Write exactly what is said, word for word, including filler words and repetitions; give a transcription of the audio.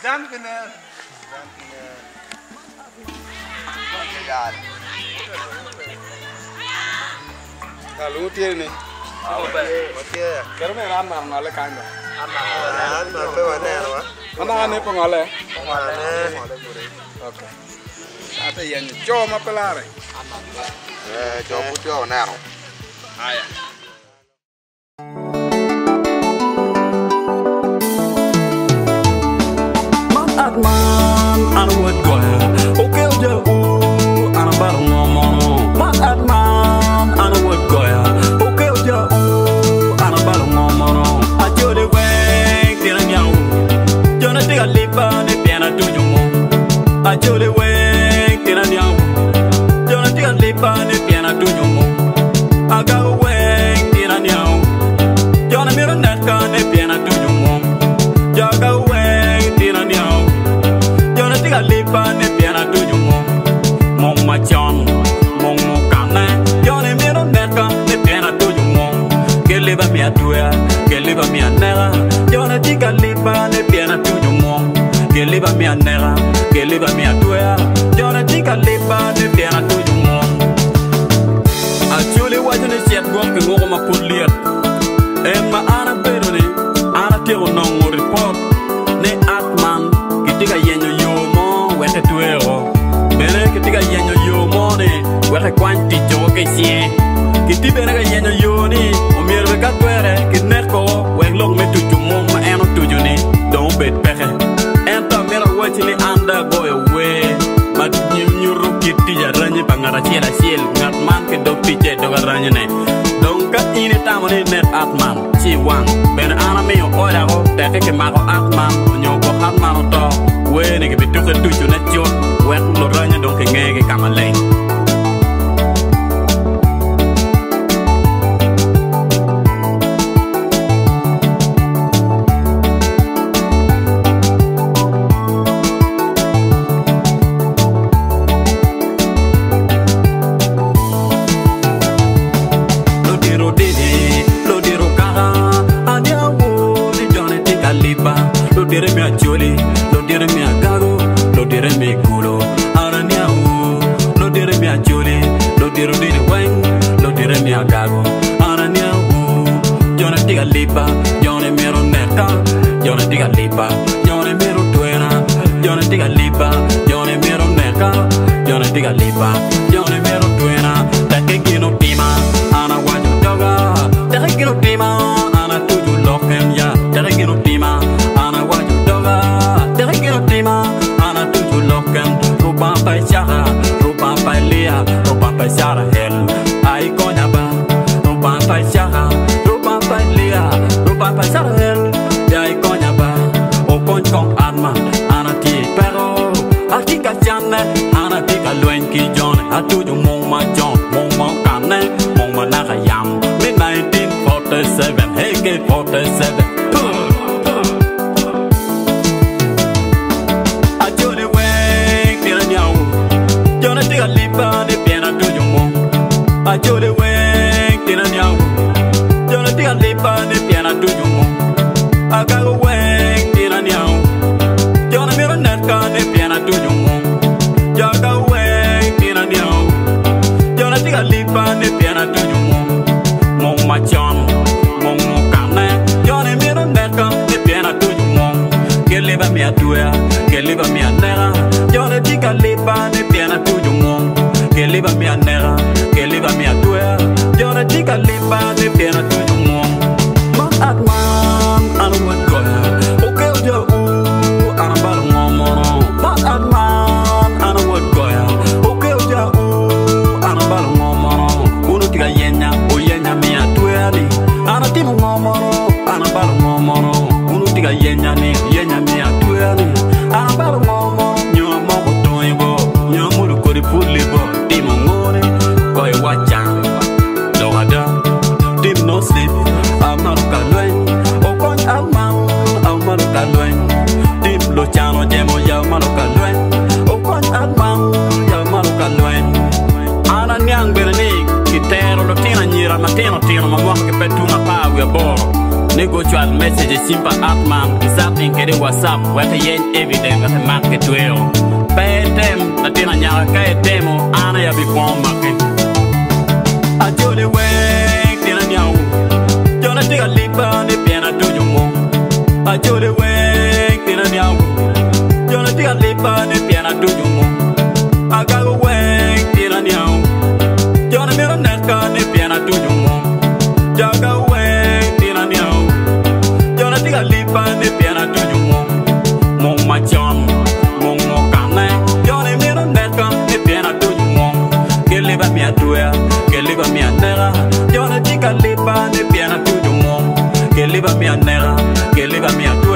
Dan kena. Dan kena. Jalan. Kalau dia ni. Apa? Betul. Kerana ni ramai orang kan. Dan apa mana apa? Mana ni pengole? Mana? Okay. Ada yang jom apa lari? Eh, jom putih naro. Ayah. Man, ana wet goya. Okay, oja u, ana bar ngomong. Mat man, ana wet goya. Okay, oja u, ana bar ngomong. Ajo de weng tira nyau. Jona tiga lipa ne piana tuju mo. Ajo de weng tira nyau. Jona tiga lipa ne piana tuju mo. Aga weng tira nyau. Jona miro neka ne piana tuju mo. Jaga weng tira nyau. Tiga lipa ne piana tuju mo mong machon mong mo kana yone miro neka ne piana tuju mo keliba mi atuya keliba mi anera yone tiga lipa ne piana tuju mo keliba mi anera keliba mi atuya yone tiga lipa ne piana tuju mo actually wajane siat gom ke ngoko ma puliat emma ana bedoni ana tiro no report ne atman kitiga yenyo yo wete tuero bere kitiga yenyo yo mone wete kwanti joke sie kiti bere ga yenyo yo ni o mirbe ka tuere kineko we lok me tuju mom ma eno tuju ni don bet pexe enta mera wati ni anda boy we ma nyim nyuru kiti ya ranyi bangara ciela ciel ngat man ke do pije do ranyi ne donc ka ini tamone net atman ci wan ben ana me o ora go te ke ma ko atman nyo ko atman to we ne ke bitu ke tuju na cho we lo ranyi donc ngege kamaleng dire mi acholi, lo dire mi agago, lo dire mi culo, araniau. Lo dire mi acholi, lo dire dire weng, lo dire mi agago, araniau. Yo ne diga lipa, yo ne mero neka, yo ne diga lipa, yo ne mero tuena, yo ne diga lipa, yo ne mero neka, yo ne diga lipa, yo ne mero tuena. Take gino pima, ana wajo doga, take gino pima, ana tuju loken ya, take gino pima. Ana tuju loken rupa pai chara rupa pai lia rupa pai chara hel ai konya ba rupa pai chara rupa pai lia rupa pai chara hel ai konya ba o kon kong anma ana ti pero ati ka channe ana ti ka luen ki jon atuju mong ma jon mong ma kanne mong ma na yam mid nineteen forty-seven hey K forty-seven lipa ne piana tuju mo ajo de weng tina nyau jona tiga lipa ne piana tuju mo aga weng tina nyau jona miro neka ne piana tuju mo jaga weng tina nyau jona tiga lipa ne piana tuju mo mong machon mong mo kana jona miro neka ne piana tuju mo keliba mi atuya keliba mi anera jona tiga lipa ne piana tuju mo keliba mi anera keliba mi atuya simpa atman zap in kede whatsapp wata yen evident wata marke tuero petem na tina nyara kay demo ana ya bi kon makke ajole we tina nyaw jona tiga lipa ne piena tuju mo ajole we tina nyaw jona tiga lipa ne piena tuju mo agago we tina nyaw jona mero neka ne piena tuju mo jaga we tina nyaw jona tiga lipa ne piena tuju mo mo machon mo mo kane jona mero neka ne piena tuju mo gele ba mi atuya gele ba mi anera jona tiga lipa ne piena tuju mo gele ba mi anera gele ba mi atuya